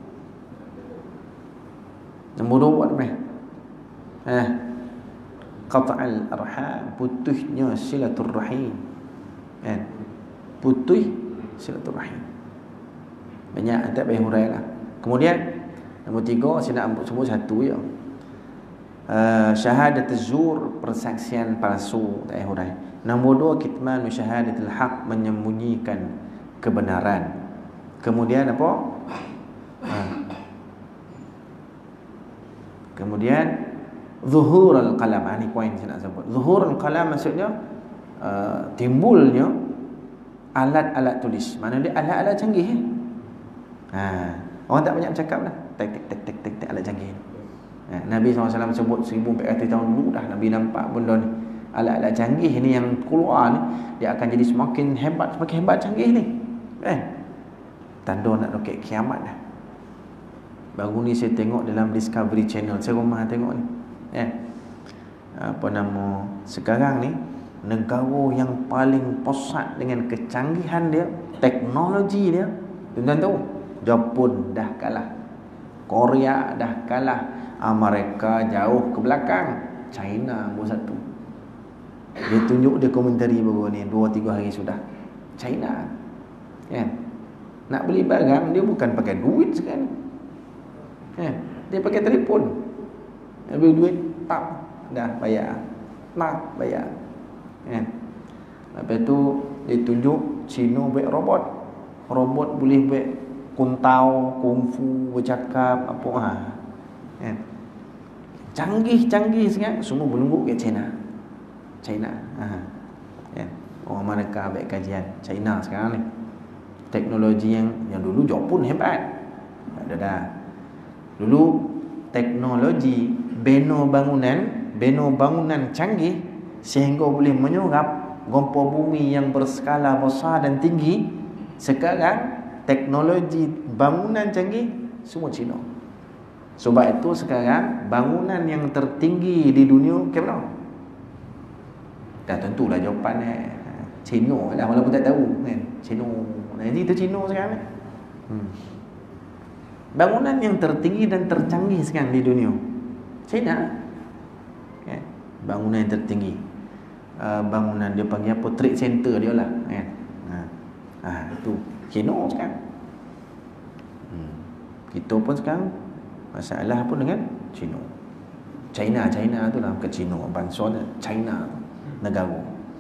Nombor dua buat apa? Eh. Qat'al arham, putusnya silaturrahim. Kan? Putus silaturrahim. Banyak tak payah hurai lah. Kemudian nombor tiga saya nak sebut satu je. Uh, syahadat az-zur, persaksian palsu, tak payah hurai. Nombor dua, kitman syahadatul haq, menyembunyikan kebenaran. Kemudian apa? Ha. Kemudian zuhurul qalam. Ini poin saya nak sebut. Zuhurul qalam maksudnya uh, timbulnya alat-alat tulis. Mana dia alat-alat canggih. Eh? Ha. Orang tak banyak bercakap lah. Tek tek tek tek tek, tek alat canggih. Ha. Nabi sallallahu alaihi wasallam sebut seribu empat ratus tahun dulu dah Nabi nampak benda ni. Alat-alat canggih ni yang keluar ni, dia akan jadi semakin hebat, semakin hebat canggih ni. Eh. Tanda nak rokek kiamat dah. Baru ni saya tengok dalam Discovery Channel. Saya rumah tengok ni. Eh. Apa nama? Sekarang ni negara yang paling pesat dengan kecanggihan dia, teknologi dia, tuan-tuan tahu? Jepun dah kalah. Korea dah kalah. Amerika jauh ke belakang. China nombor satu. Dia tunjuk dia komentari baru ni dua tiga hari sudah. China. Kan? Nak beli barang dia bukan pakai duit sekarang. Kan? Dia pakai telefon. Dia beli duit, tak dah bayar. Nak bayar. Kan? Lepas tu dia tunjuk Cina buat robot. Robot boleh buat kuntau, kungfu, bercakap apa ha. Kan? Canggih-canggih sekarang semua berlunggu ke China. China. Ha. Ya. Orang manakah ambil kajian China sekarang ni. Teknologi yang yang dulu Jepun hebat. Ada dah. Dulu teknologi bina bangunan, bina bangunan canggih sehingga boleh menyerap gempa bumi yang berskala besar dan tinggi. Sekarang teknologi bangunan canggih semua China. Sebab itu sekarang bangunan yang tertinggi di dunia ke mana? Dah tentulah jawapannya Cina lah, walaupun tak tahu kan. Cina. Jadi itu Cina sekarang ni. Hmm. Bangunan yang tertinggi dan tercanggih sekarang di dunia China. Kan? Bangunan yang tertinggi. Uh, bangunan dia panggil apa? Trade Center dia lah kan. Ha. Ha, itu Cina sekarang. Hmm. Kita pun sekarang masalah pun dengan Cina. China, China tu lah, bukan Cina, bangsa China, negara.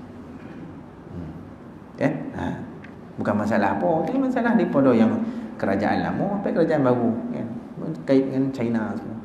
Hmm. Eh? Ha. Bukan masalah apa, tapi masalah daripada yang kerajaan lama sampai kerajaan baru kan. Kait dengan China semua.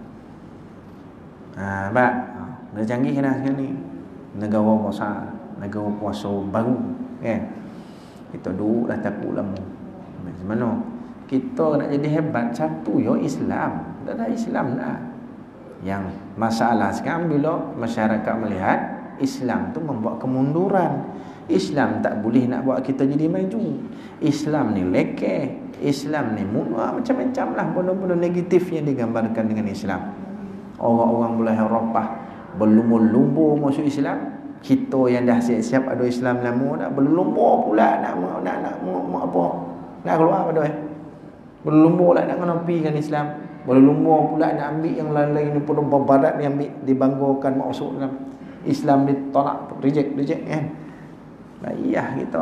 Ha, bak. Ha, dah canggih dah sekarang ni. Negara besar, negara kuasa baru kan. Kita duduk dah takut lama. Macam mana? Kita nak jadi hebat satu ya Islam. Tak ada Islam dah. Yang masalah sekarang bila masyarakat melihat Islam tu membuat kemunduran. Islam tak boleh nak buat kita jadi maju. Islam ni lekeh. Islam ni mundur macam-macam lah benda-benda negatif yang digambarkan dengan Islam. Orang-orang belah Eropah berlumur-lumbur masuk Islam. Kita yang dah siap-siap ada Islam lama dah berlumbur pula nak nak nak, nak, nak apa? Nak keluar pada eh. Berlumbur lah nak menepikan Islam. Berlumbur pula nak ambil yang lain-lain ni pun barat ni ambil dibanggakan masuk dalam Islam, ditolak, reject, reject kan. Bayah kita.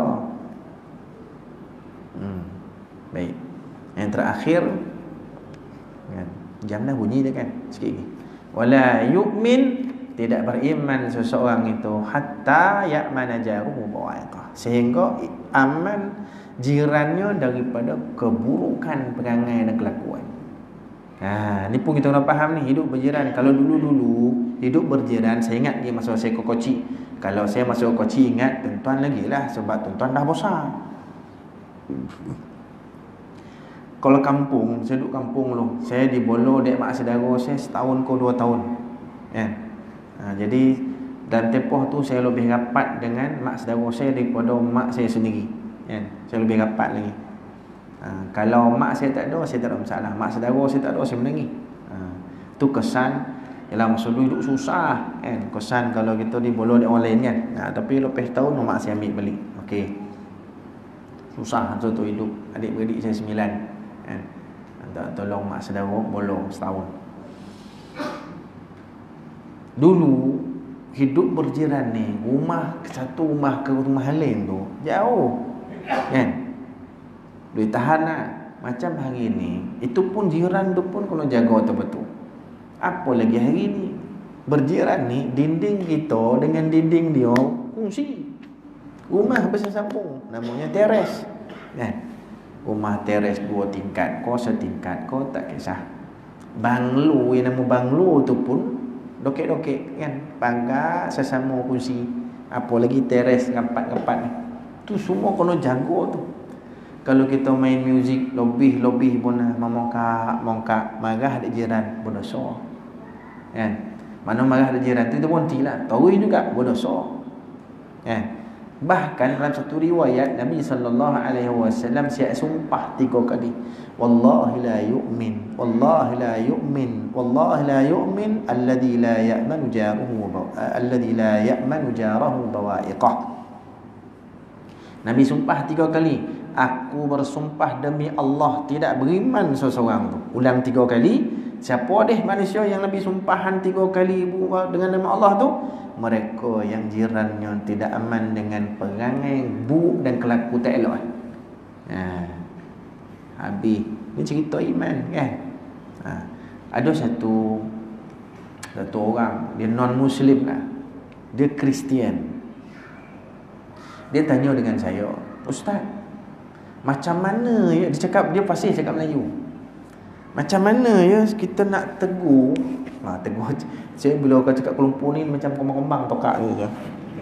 Hmm. Baik. Yang terakhir kan, jam dah bunyi dah kan sikit lagi. Wala yu'min tidak beriman seseorang itu hatta ya'mana jaruhu bawa'iqah, sehingga aman jirannya daripada keburukan perangai dan kelakuan. Ha, ni pun kita nak faham ni, hidup berjiran. Kalau dulu-dulu hidup berjiran, saya ingat dia masa saya ke Kochi. Kalau saya masuk Kochi, ingat tuan-tuan lagi lah, sebab tuan-tuan dah besar. Kalau kampung, saya duduk kampung dulu, saya dibolo dek mak saudara saya setahun ke dua tahun kan? Ha, jadi dalam tempoh tu saya lebih rapat dengan mak saudara saya daripada mak saya sendiri kan? Saya lebih rapat lagi. Ha, kalau mak saya tak ada, saya tak ada masalah. Mak saudara saya tak ada, saya menangis. Ha, tu kesan ialah masa dulu hidup susah kan? Kesan kalau kita dibolo dek orang lain kan? Ha, tapi lepas tahun mak saya ambil balik. Okey, susah tu tu hidup. Adik-beradik saya sembilan kan? Tolong mak saudara bolong setahun. Dulu hidup berjiran ni, rumah satu rumah ke rumah lain tu jauh kan? Boleh tahan lah. Macam hari ni, itu pun jiran tu pun kena jaga betul-betul. Apa lagi hari ni, berjiran ni, dinding kita dengan dinding dia kongsi. Rumah bersambung, namanya teres kan? Rumah teres dua tingkat, kau setingkat, kau tak kisah. Banglo yang nama banglo tu pun dokek-dokek kan, pagar sesama kursi. Apa lagi teres rapat-rapat ni, tu semua kena jaga tu. Kalau kita main muzik lobih-lobih pun memongkak mongkak marah ada jiran berdosa kan? Mana marah ada jiran tu kita bontilah, tahu juga berdosa kan? Bahkan dalam satu riwayat Nabi sallallahu alaihi wasallam siap sumpah tiga kali, wallahi la yu'min, wallahi la yu'min, wallahi la yu'min alladhi la ya'manu jaruhu alladhi la ya'manu jarahu bawa'iqah. Nabi sumpah tiga kali, aku bersumpah demi Allah tidak beriman seseorang tu. Ulang tiga kali. Siapa deh manusia yang Nabi sumpahan tiga kali dengan nama Allah tu? Mereka yang jirannya tidak aman dengan perangai buruk dan kelaku tak elok. Ha. Habis. Ini cerita iman kan? Ha. Ada satu satu orang, dia non muslim lah. Dia Kristian. Dia tanya dengan saya, "Ustaz, macam mana ya?" Dia cakap, dia pasti cakap Melayu. Macam mana ya kita nak tegur? Ha, tegur. Saya bila orang cakap Kuala Lumpur ni macam kembang-kembang tokak tu je.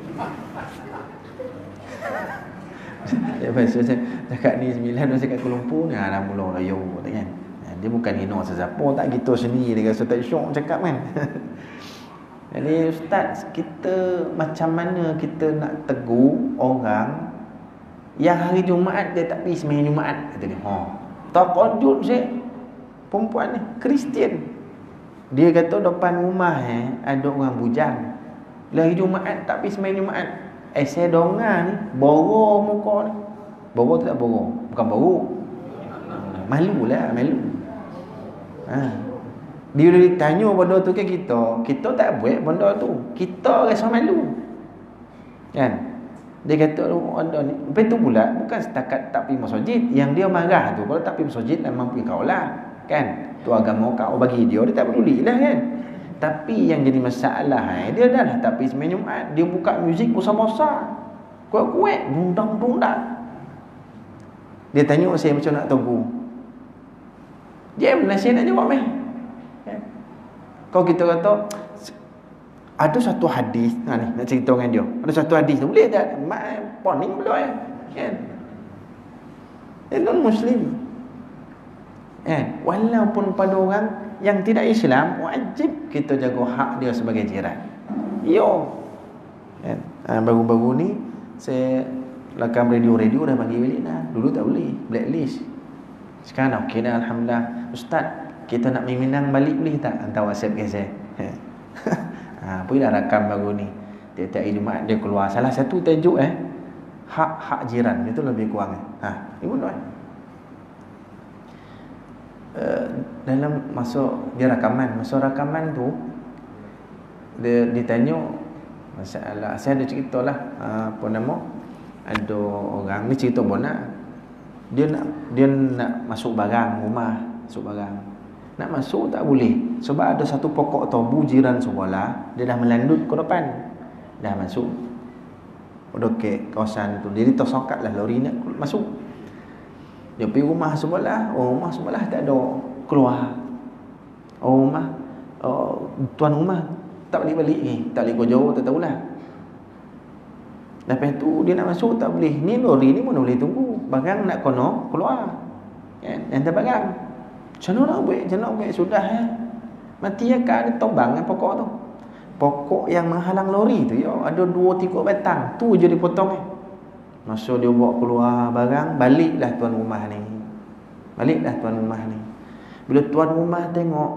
Ya, pasal saya cakap ni sembilan, dia cakap Kuala Lumpur ni, ha, dah mula layu kan. Dia bukan hina sesiapa, tak kita sendiri dia rasa tak syok cakap kan. Jadi ustaz, kita macam mana kita nak tegur orang yang hari Jumaat dia tak pergi sembahyang Jumaat? Kata dia, ha, takut saya perempuan ni Kristian. Dia kata depan rumah eh ada orang bujang. Hari Jumaat tak pergi sembahyang Jumaat. Eh saya dengar ni borok muka ni. Borok tak borok? Bukan borok. Malulah, malu. Ha. Dia ditanya benda tu ke kita, kita tak buat benda tu. Kita rasa malu. Kan? Dia kata ada ni. Lepas tu pula bukan setakat tak pergi masjid. Yang dia marah tu kalau tak pergi masjid memang pergi kau lah. Kan? Tu agama kau, bagi dia dia tak peduli lah kan. Tapi yang jadi masalah eh, dia dah lah tak pergi sembahyang Jumaat, dia buka muzik besar-besar, kuat-kuat, dundang-dundang. Dia tanya saya macam nak tegur. Dia mana saya nak jawab eh? Kan? Kalau kita kata ada satu hadis, ha ni nak cerita dengan dia. Ada satu hadis tu boleh tak? Mak poning boleh kan? Dia non muslim. Eh, walaupun pada orang yang tidak Islam, wajib kita jaga hak dia sebagai jiran. Yo. Kan? Ha, baru-baru ni saya lakam radio-radio dah bagi balik dah. Dulu tak boleh, blacklist. Sekarang okey dah, alhamdulillah. Ustaz, kita nak Minang balik boleh tak? Hantar WhatsApp ke saya. Ha, pergi dah rakam baru ni. Tiap-tiap hari Jumaat dia keluar salah satu tajuk eh, hak-hak jiran. Itu lebih kurang eh. Ha, ini pun tuan. Uh, dalam masa dia rakaman, masa rakaman tu dia ditanya masalah, saya ada cerita lah, uh, apa nama, ada orang ni cerita bona, dia nak dia nak masuk barang rumah, masuk barang, Nak masuk tak boleh. Sebab ada satu pokok tobu jiran sekolah, dia dah melandut ke depan. Dah masuk. Udah ke kawasan tu. Jadi tersokat lah lori nak masuk. Dia pergi rumah sebelah. Oh, rumah sebelah tak ada keluar. Oh, rumah oh, tuan rumah tak balik-balik ni. Tak boleh jauh, tak tahulah. Lepas tu dia nak masuk tak boleh. Ni lori ni mana boleh tunggu. Barang nak kono keluar. Kan? Yang tak barang. Macam mana nak buat? Macam mana nak buat? Sudah ya. Mati ya kan dia tobang kan pokok tu. Pokok yang menghalang lori tu ya, ada dua tiga batang. Tu je dipotong eh. Masa dia bawa keluar barang, baliklah tuan rumah ni. Baliklah tuan rumah ni. Bila tuan rumah tengok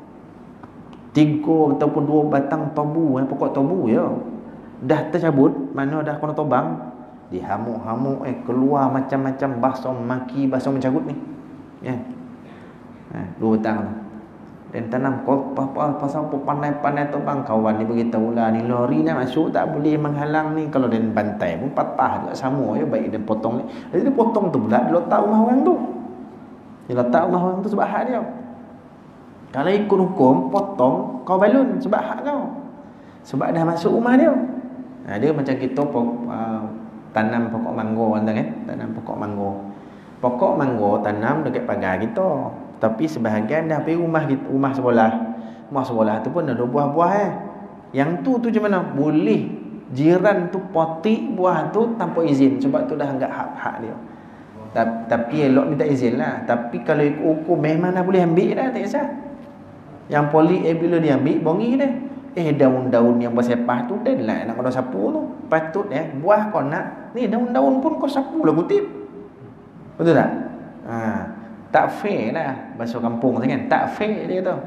tiga ataupun dua batang tobu, eh, pokok tobu ya, dah tercabut, mana dah kena tobang, dihamuk-hamuk eh keluar macam-macam bahasa maki, bahasa mencagut ni. Ya. Ha, dua batang tu. Dan tanam kau pasal apa pandai-pandai tobang, kawan ni beritahu lah ni lori nak masuk tak boleh menghalang ni. Kalau dia bantai pun patah juga sama ya, baik dia potong ni. Jadi dia potong tu pula dia letak rumah orang tu. Dia letak rumah orang tu sebab hak dia. Kalau ikut hukum potong kau balun sebab hak kau. Sebab dah masuk rumah dia. Ha, dia macam kita pok, uh, tanam pokok mangga kan, eh? Tanam pokok mangga. Pokok mangga tanam dekat pagar kita. Tapi sebahagian dah pergi rumah kita, rumah sebelah. Rumah sebelah tu pun ada buah-buah eh. Yang tu tu macam mana? Boleh jiran tu potik buah tu tanpa izin. Sebab tu dah anggap hak-hak dia. Tapi elok minta izin lah. Tapi kalau ikut hukum memang dah boleh ambil dah, tak kisah. Yang polik eh bila dia ambil, bongi dia. Eh daun-daun yang bersepah tu dan lah nak kena sapu tu. Patut eh buah kau nak. Ni daun-daun pun kau sapu lah kutip. Betul tak? Haa. Tak fair lah bahasa kampung tu kan. Tak fair dia kata.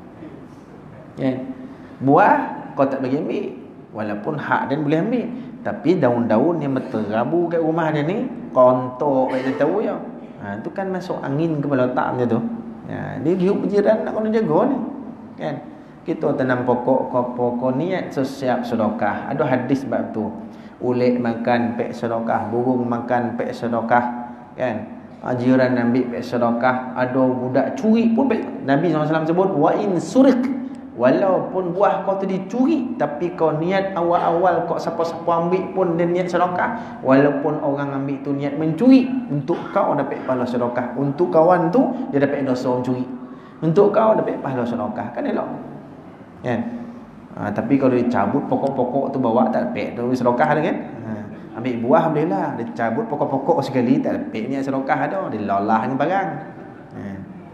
Ya. Buah kau tak bagi ambil. Walaupun hak dia boleh ambil. Tapi daun-daun yang berterabu kat rumah dia ni, kontok kat dia tahu ya. Ha, tu kan masuk angin kepala otak macam tu. Ya, dia hidup berjiran nak kena jaga ni. Kan? Kita tanam pokok, pokok niat sesiap sedekah. Ada hadis bab tu. Ulik makan pek sedekah, burung makan pek sedekah. Kan? Jiran ambil pek sedekah, ada budak curi pun pek. Nabi sallallahu alaihi wasallam sebut wa in surik, walaupun buah kau tu dicuri tapi kau niat awal-awal kau siapa-siapa ambil pun dia niat sedekah, walaupun orang ambil tu niat mencuri, untuk kau dapat pahala sedekah, untuk kawan tu dia dapat dosa mencuri, untuk kau dapat pahala sedekah. Kan elok kan? Ha, tapi kalau dia cabut pokok-pokok tu bawa tak dapat tu sedekah ada kan? Ha. Ambil buah boleh lah. Dia cabut pokok-pokok sekali tak dapat niat sedekah dah. Dia lolah ni barang. Ha.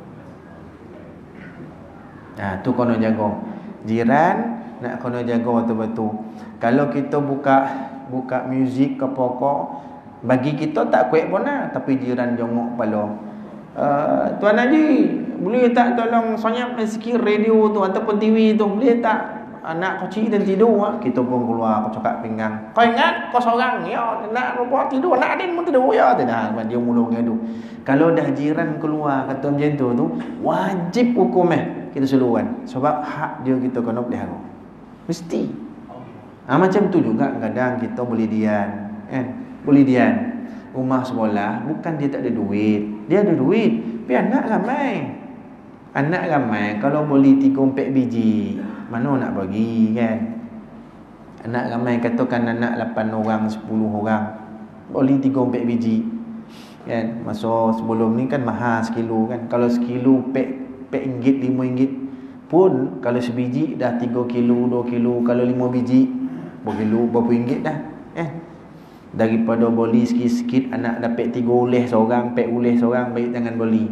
Ha, tu kena jaga. Jiran nak kena jaga betul-betul. Kalau kita buka buka muzik ke pokok, bagi kita tak kuat pun lah. Tapi jiran jongok kepala. Uh, Tuan Haji, boleh tak tolong senyap sikit radio tu ataupun T V tu? Boleh tak? Anak kecil dan tidur, kita pun keluar, aku cakap pinggang. Kau ingat kau seorang ya, nak buat tidur, anak adin pun tidur ya. Tidak, dia mula ngadu. Kalau dah jiran keluar kata macam tu tu, wajib hukum eh kita seluruhan. Sebab hak dia kita kena pelihara. Mesti. Ha, macam tu juga kadang kita boleh dian, kan? Boleh dian. Rumah sekolah bukan dia tak ada duit. Dia ada duit, tapi anak ramai. Anak ramai kalau boleh tiga empat biji, mana nak bagi kan? Anak ramai katakan anak lapan orang, sepuluh orang, boleh tiga empat biji kan? Masa sebelum ni kan mahal sekilo kan. Kalau sekilo pek pek ringgit, lima ringgit pun, kalau sebiji dah tiga kilo, dua kilo. Kalau lima biji berapa kilo, berapa ringgit dah eh? Daripada beli sikit-sikit anak dapat tiga uleh seorang, pek uleh seorang, baik jangan beli.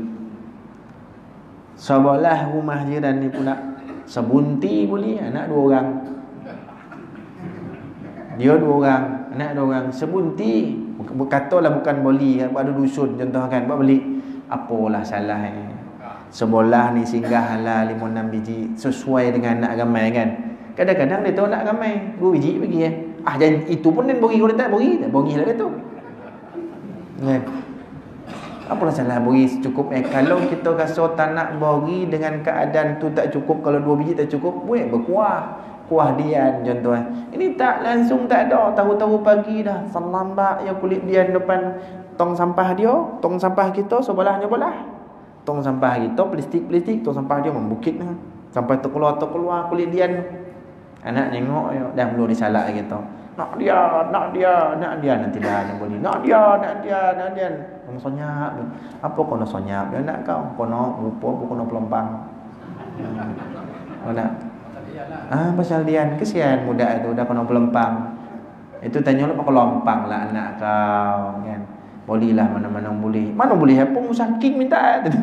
Sebelah rumah jiran ni pula sebunti boleh, anak dua orang. Dia dua orang, anak dua orang. Sebunti, katalah bukan beli, ada dusun contoh kan, buat beli. Apalah salah eh. Sebelah ni singgah halal lima enam biji sesuai dengan anak ramai kan. Kadang-kadang dia tahu anak ramai, dua biji bagi eh. Ah, dan itu pun dia bagi, kalau tak bagi, tak bagi lah dia tu. Kan? Apalah salah bagi cukup eh. Kalau kita rasa tak nak bagi dengan keadaan tu tak cukup, kalau dua biji tak cukup, boleh berkuah. Kuah dian contoh eh. Ini tak langsung tak ada, tahu-tahu pagi dah selambak ya kulit dian depan tong sampah dia, tong sampah kita sebelahnya belah. Tong sampah hari tu plastik-plastik tong sampah dia membukit nah. Sampai tu keluar tu keluar kulit dia. Anak tengok ya, dah mula disalak gitu. Nak dia, nak dia, nak dia nanti dah nak boleh. Nak dia, nak dia, nak dia. Kamu sonyap. Apa kau nak sonyap? Dia nak kau. Kau nak rupa, kau nak pelempang. Kau nak. Ah, pasal dia kesian budak itu dah kena pelempang. Itu tanya lu pakai lompang lah anak kau kan. Bolehlah mana-mana boleh. Mana boleh apa saking minta tu.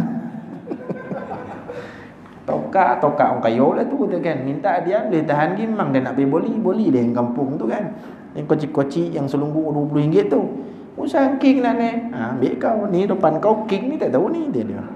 Tokak, tokak orang kayu lah tu, tu kan. Minta dia boleh tahan gimang dia nak pergi boli, boli dia yang kampung tu kan. Yang koci-koci yang selungguh dua puluh ringgit tu. Usah king lah ni. Ha, ambil kau ni depan kau king ni tak tahu ni dia dia.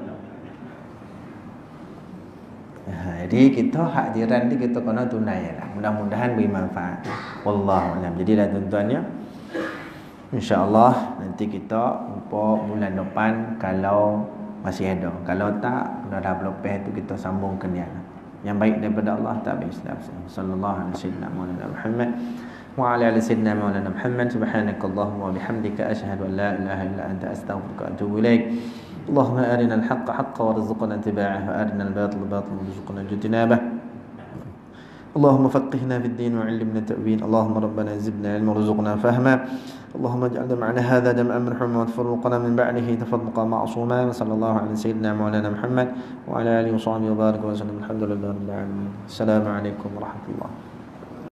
Ha, jadi kita hak jiran ni kita kena tunai lah. Mudah-mudahan beri manfaat. Wallahu a'lam. Jadi dah tuan-tuannya. InsyaAllah nanti kita jumpa bulan depan kalau masih ada. Kalau tak, dah dah berlepas tu kita sambungkan dia. Yang baik daripada Allah tak habis. Sallallahu alaihi wasallam Muhammad wa ala ali sayyidina maulana Muhammad. Subhanakallahumma wa bihamdika asyhadu an la ilaha illa anta astaghfiruka wa atubu ilaik. اللهم أرنا الحق حقا وارزقنا اتباعه وأرنا الباطل باطلا وارزقنا اجتنابه اللهم فقهنا في الدين وعلمنا التأويل اللهم ربنا زدنا علما وارزقنا فهما اللهم اجعل جمعنا هذا جمعا مرحوما وتفرقنا من بعده تفرقا معصوما وصلى الله على سيدنا مولانا محمد وعلى آله وصحبه وبارك وسلم الحمد لله رب العالمين السلام عليكم ورحمة الله